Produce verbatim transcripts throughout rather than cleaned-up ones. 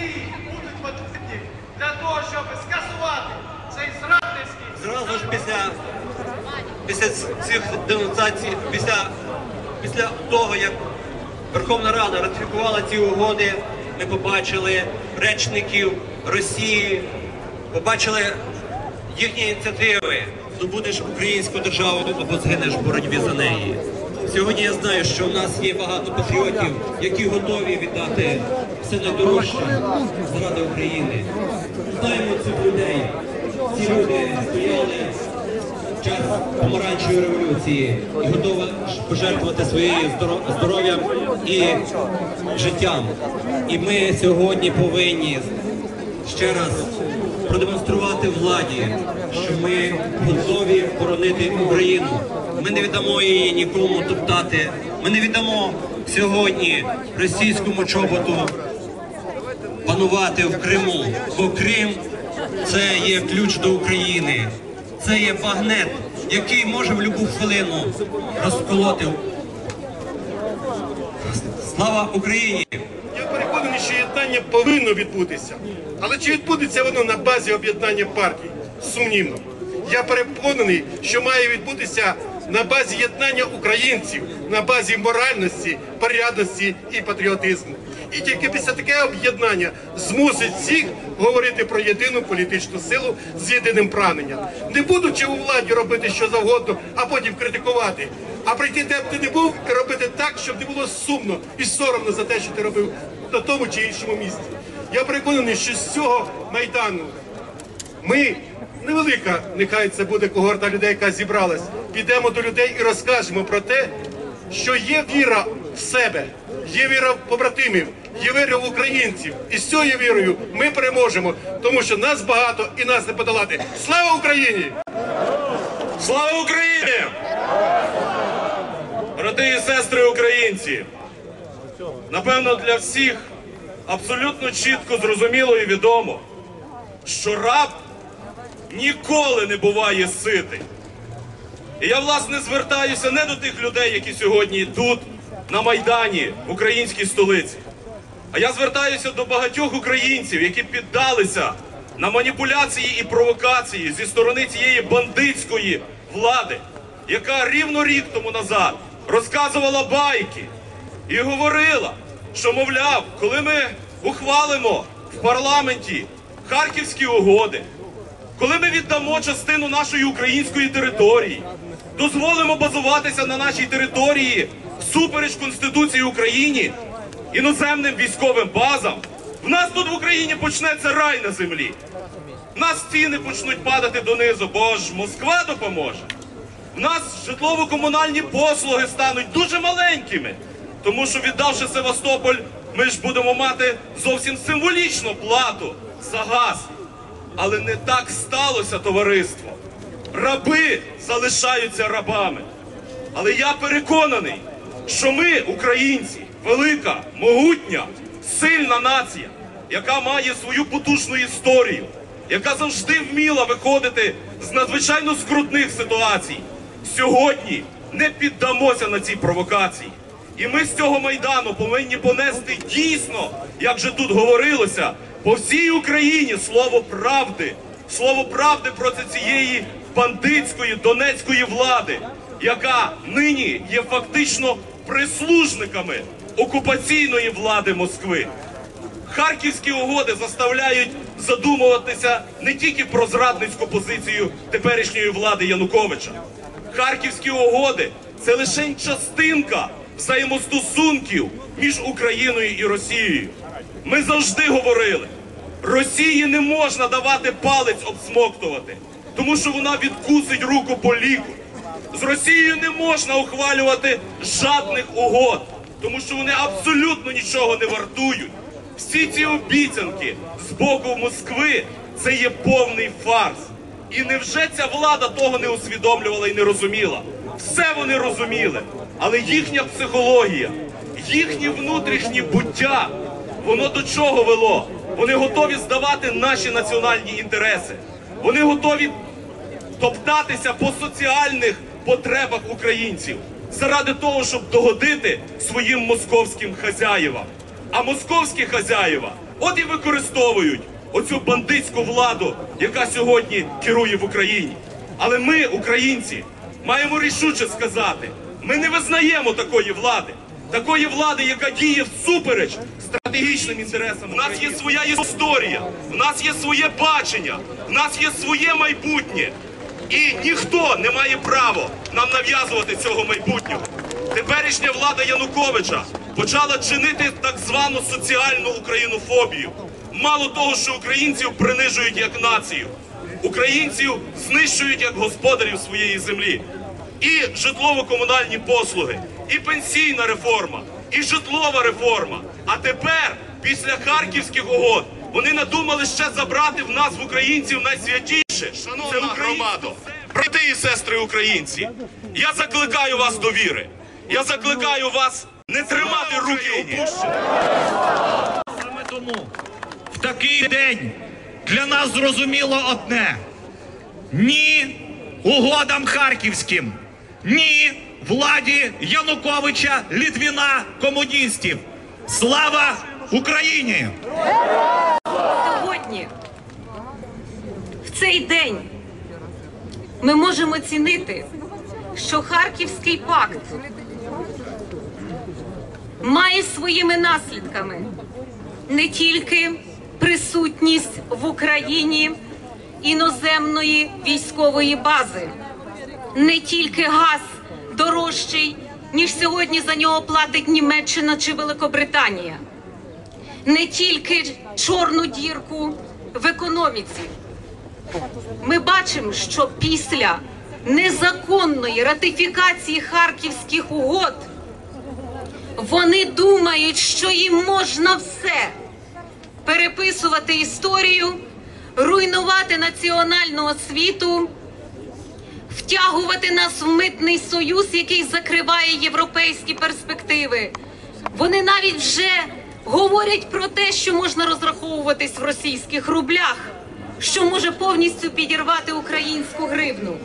дії будуть потрібні для того, щоб скасувати цей зрадницький... Зразу ж після, після цих денонсацій, після, після того, як Верховна Рада ратифікувала ці угоди, ми побачили речників Росії, побачили їхні ініціативи. Здобудеш українську державу або згинеш в боротьбі за неї. Сьогодні я знаю, що в нас є багато патріотів, які готові віддати все найдорожче заради України. Знаємо цих людей. Ці люди стояли в час помаранчевої революції і готові пожертвувати своєю здоров'ям і життям. І ми сьогодні повинні ще раз продемонструвати владі, що ми готові боронити Україну. Ми не віддамо її нікому топтати. Ми не віддамо сьогодні російському чоботу панувати в Криму. Бо Крим – це є ключ до України. Це є магнет, який може в будь-яку хвилину розколоти. Слава Україні! Я переконаний, що єднання повинно відбутися. Але чи відбудеться воно на базі об'єднання партій? Сумнівно. Я переконаний, що має відбутися на базі єднання українців, на базі моральності, порядності і патріотизму. І тільки після таке об'єднання змусить всіх говорити про єдину політичну силу з єдиним прагненням. Не будучи у владі робити що завгодно, а потім критикувати, а прийти де б ти не був і робити так, щоб не було сумно і соромно за те, що ти робив на тому чи іншому місці. Я переконаний, що з цього Майдану ми, невелика, нехай це буде когорта людей, яка зібралась, підемо до людей і розкажемо про те, що є віра в себе, є віра в побратимів, є віра в українців. І з цією вірою ми переможемо, тому що нас багато і нас не подолати. Слава Україні! Слава Україні! Брати і сестри українці! Напевно, для всіх абсолютно чітко зрозуміло і відомо, що раб ніколи не буває ситий. І я, власне, звертаюся не до тих людей, які сьогодні тут, на Майдані, в українській столиці, а я звертаюся до багатьох українців, які піддалися на маніпуляції і провокації зі сторони цієї бандитської влади, яка рівно рік тому назад розказувала байки і говорила, що, мовляв, коли ми ухвалимо в парламенті Харківські угоди, коли ми віддамо частину нашої української території, дозволимо базуватися на нашій території всупереч Конституції України іноземним військовим базам, в нас тут в Україні почнеться рай на землі. В нас стіни почнуть падати донизу, бо ж Москва допоможе. В нас житлово-комунальні послуги стануть дуже маленькими, тому що, віддавши Севастополь, ми ж будемо мати зовсім символічну плату за газ. Але не так сталося, товариство. Раби залишаються рабами. Але я переконаний, що ми, українці, велика, могутня, сильна нація, яка має свою потужну історію, яка завжди вміла виходити з надзвичайно скрутних ситуацій, сьогодні не піддамося на ці провокації. І ми з цього Майдану повинні понести дійсно, як же тут говорилося, по всій Україні слово правди, слово правди проти цієї бандитської донецької влади, яка нині є фактично прислужниками окупаційної влади Москви. Харківські угоди заставляють задумуватися не тільки про зрадницьку позицію теперішньої влади Януковича. Харківські угоди – це лише частинка взаємостосунків між Україною і Росією. Ми завжди говорили, Росії не можна давати палець обсмоктувати, тому що вона відкусить руку по ліку. З Росією не можна ухвалювати жадних угод, тому що вони абсолютно нічого не вартують. Всі ці обіцянки з боку Москви – це є повний фарс. І невже ця влада того не усвідомлювала і не розуміла? Все вони розуміли, але їхня психологія, їхнє внутрішнє буття, воно до чого вело? Вони готові здавати наші національні інтереси. Вони готові топтатися по соціальних потребах українців заради того, щоб догодити своїм московським хазяївам. А московські хазяїва От і використовують оцю бандитську владу, яка сьогодні керує в Україні. Але ми, українці, маємо рішуче сказати, ми не визнаємо такої влади. Такої влади, яка діє всупереч стратегічним інтересам. У нас є своя історія, в нас є своє бачення, в нас є своє майбутнє. І ніхто не має права нам нав'язувати цього майбутнього. Теперішня влада Януковича почала чинити так звану соціальну українофобію. Мало того, що українців принижують як націю, українців знищують як господарів своєї землі. І житлово-комунальні послуги, і пенсійна реформа, і житлова реформа. А тепер, після Харківських угод, вони надумали ще забрати в нас, в українців, найсвятіше. Шановна громадо, брати і сестри українці, я закликаю вас до віри. Я закликаю вас не тримати руки опущені. Саме тому в такий день для нас зрозуміло одне: ні угодам харківським, ні владі Януковича, Литвина, комуністів. Слава Україні! Сьогодні, в цей день, ми можемо оцінити, що Харківський пакт має своїми наслідками не тільки присутність в Україні іноземної військової бази, не тільки газ дорожчий, ніж сьогодні за нього платить Німеччина чи Великобританія, не тільки чорну дірку в економіці. Ми бачимо, що після незаконної ратифікації Харківських угод вони думають, що їм можна все: переписувати історію, руйнувати національну освіту, втягувати нас в митний союз, який закриває європейські перспективи. Вони навіть вже говорять про те, що можна розраховуватись в російських рублях, що може повністю підірвати українську гривну.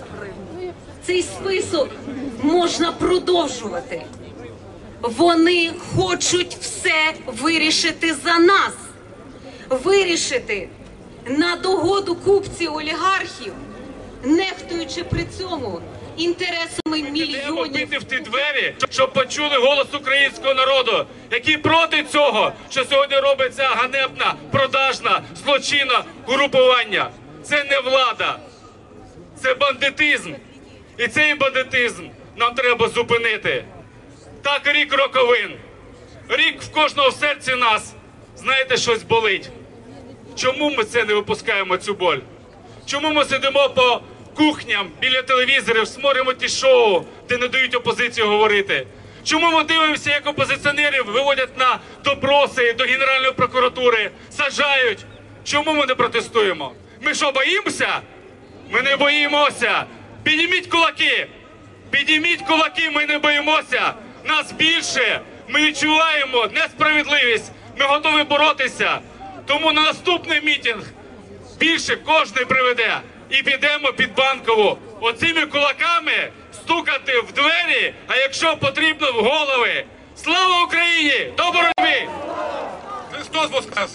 Цей список можна продовжувати. Вони хочуть все вирішити за нас. Вирішити на догоду купців олігархів, нехтуючи при цьому інтересами мільйонів. Бити в ті двері, щоб почули голос українського народу, який проти цього, що сьогодні робиться ганебна, продажна, злочинна групування. Це не влада, це бандитизм. І цей бандитизм нам треба зупинити. Так, рік роковин. Рік в кожного в серці нас, знаєте, щось болить. Чому ми це не випускаємо, цю боль? Чому ми сидимо по кухням, біля телевізорів, смотримо ті шоу, де не дають опозицію говорити? Чому ми дивимося, як опозиціонерів виводять на допроси до Генеральної прокуратури, саджають? Чому ми не протестуємо? Ми що, боїмося? Ми не боїмося. Підніміть кулаки! Підніміть кулаки, ми не боїмося! Нас більше! Ми відчуваємо несправедливість! Ми готові боротися! Тому на наступний мітинг більше кожний приведе. І підемо під Банкову оцими кулаками стукати в двері, а якщо потрібно, в голови. Слава Україні! До боротьби! Христос воскрес!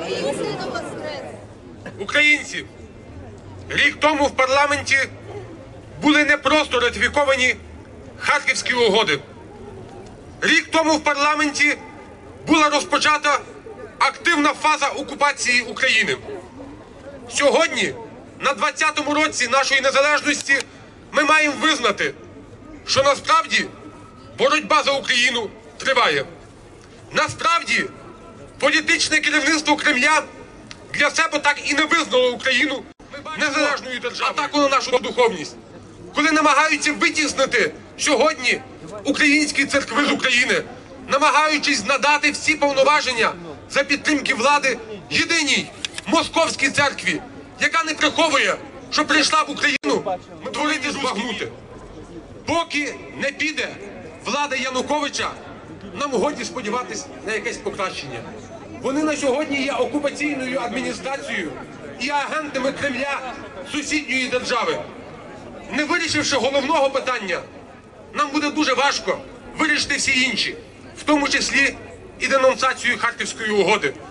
Українці, рік тому в парламенті були не просто ратифіковані Харківські угоди. Рік тому в парламенті була розпочата активна фаза окупації України. Сьогодні, на двадцятому році нашої незалежності, ми маємо визнати, що насправді боротьба за Україну триває. Насправді, політичне керівництво Кремля для себе так і не визнало Україну незалежною державою, атаку на нашу духовність. Коли намагаються витіснити сьогодні українські церкви з України, намагаючись надати всі повноваження за підтримки влади єдиній московській церкві, яка не приховує, що прийшла в Україну творити збагнути. Поки не піде влада Януковича, нам годі сподіватись на якесь покращення. Вони на сьогодні є окупаційною адміністрацією і агентами Кремля сусідньої держави. Не вирішивши головного питання, нам буде дуже важко вирішити всі інші, в тому числі і денонсацію Харківської угоди.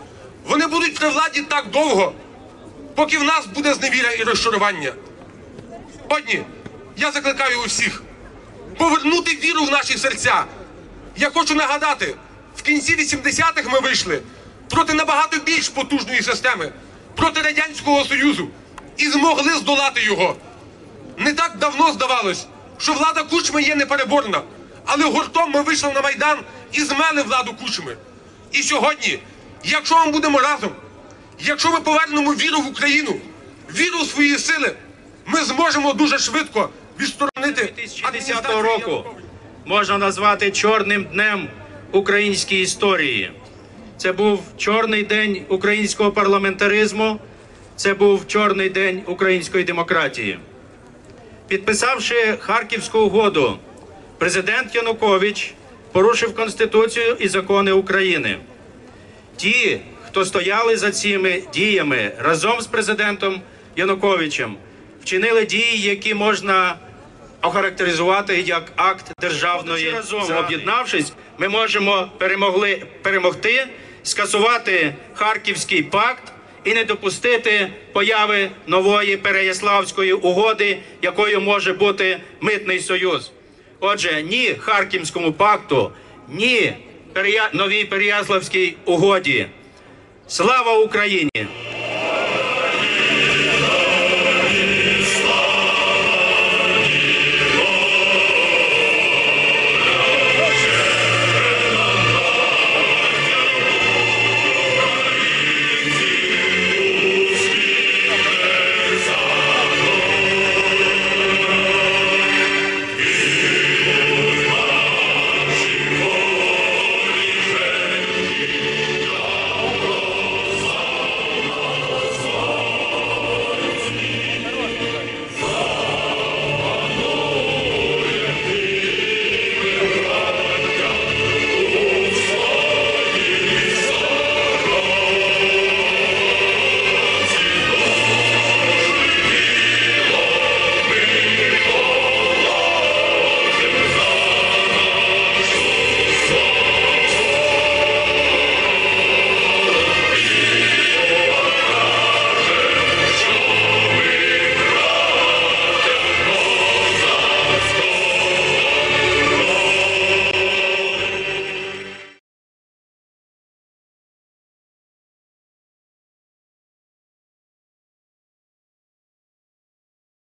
Вони будуть при владі так довго, поки в нас буде зневіра і розчарування. Сьогодні я закликаю усіх повернути віру в наші серця. Я хочу нагадати, в кінці вісімдесятих ми вийшли проти набагато більш потужної системи, проти Радянського Союзу, і змогли здолати його. Не так давно здавалось, що влада Кучми є непереборна, але гуртом ми вийшли на Майдан і змели владу Кучми. І сьогодні, якщо ми будемо разом, якщо ми повернемо віру в Україну, віру в свої сили, ми зможемо дуже швидко відсторонити дві тисячі десятого року можна назвати чорним днем української історії. Це був чорний день українського парламентаризму, це був чорний день української демократії. Підписавши Харківську угоду, президент Янукович порушив Конституцію і закони України. Ті, хто стояли за цими діями разом з президентом Януковичем, вчинили дії, які можна охарактеризувати як акт державної разом. Об'єднавшись, ми можемо перемогли, перемогти, скасувати Харківський пакт і не допустити появи нової Переяславської угоди, якою може бути Митний Союз. Отже, ні Харківському пакту, ні Перея... новій Переяславській угоді. Слава Україні!